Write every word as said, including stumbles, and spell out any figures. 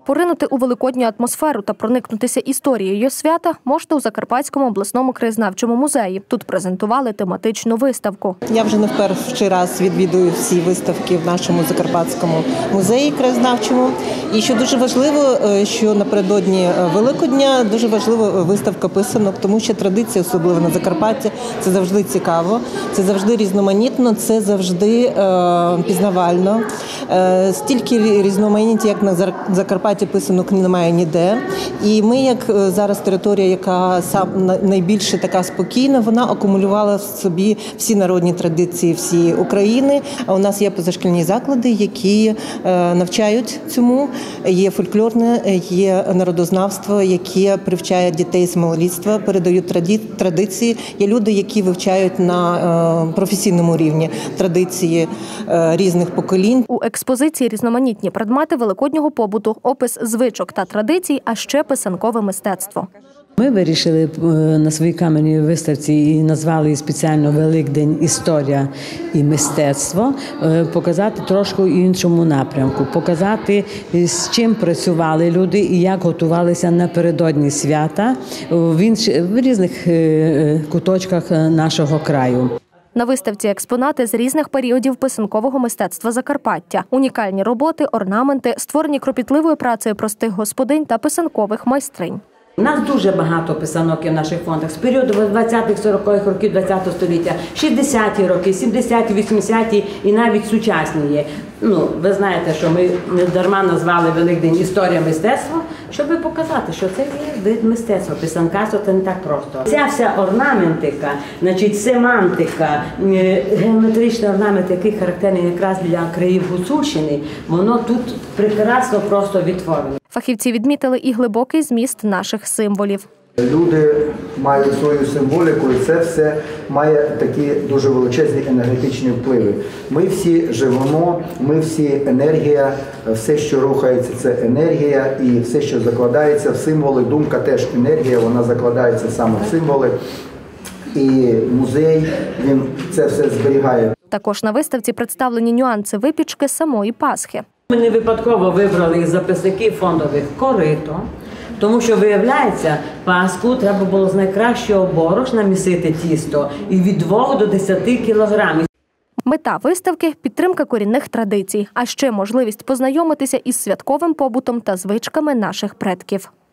Поринути у великодню атмосферу та проникнутися історією свята можна у Закарпатському обласному краєзнавчому музеї. Тут презентували тематичну виставку. Я вже не в перший раз відвідую всі виставки в нашому Закарпатському музеї краєзнавчому. І що дуже важливо, що напередодні Великодня дуже важлива виставка писанок, тому що традиція, особливо на Закарпатті, це завжди цікаво, це завжди різноманітно, це завжди е, пізнавально. Е, стільки різноманіття, як на Закарпатті, писанок немає ніде. І ми, як зараз територія, яка сам найбільше така спокійна, вона акумулювала в собі всі народні традиції всієї України. А у нас є позашкільні заклади, які навчають цьому. Є фольклорне, є народознавство, яке привчає дітей з малолітства, передають традиції. Є люди, які вивчають на професійному рівні традиції різних поколінь. У експозиції різноманітні предмети великоднього побуту, опис звичок та традицій, а ще писанкове мистецтво. Ми вирішили на своїй камерній виставці і назвали її спеціально «Великдень. Історія і мистецтво» показати трошки іншому напрямку, показати, з чим працювали люди і як готувалися напередодні свята в, інш... в різних куточках нашого краю. На виставці експонати з різних періодів писанкового мистецтва Закарпаття. Унікальні роботи, орнаменти, створені кропітливою працею простих господинь та писанкових майстринь. У нас дуже багато писанок в наших фондах з періоду двадцятих-сорокових років ХХ століття, шістдесяті роки, сімдесяті, вісімдесяті і навіть сучасні є. Ну, ви знаєте, що ми не дарма назвали Великдень «Історія мистецтва», щоб показати, що це є вид мистецтва. Писанкарство – це не так просто. Ця вся орнаментика, значить, семантика, геометричний орнамент, який характерний якраз для країв Гуцульщини, воно тут прекрасно просто відтворено. Фахівці відмітили і глибокий зміст наших символів. Люди мають свою символіку, і це все має такі дуже величезні енергетичні впливи. Ми всі живемо, ми всі енергія, все, що рухається, це енергія, і все, що закладається в символи, думка теж енергія, вона закладається саме в символи. І музей, він це все зберігає. Також на виставці представлені нюанси випічки самої Пасхи. Ми не випадково вибрали із записників фондових корито, тому що, виявляється, Пасху треба було з найкращого борошна місити тісто і від двох до десяти кілограмів. Мета виставки – підтримка корінних традицій, а ще можливість познайомитися із святковим побутом та звичками наших предків.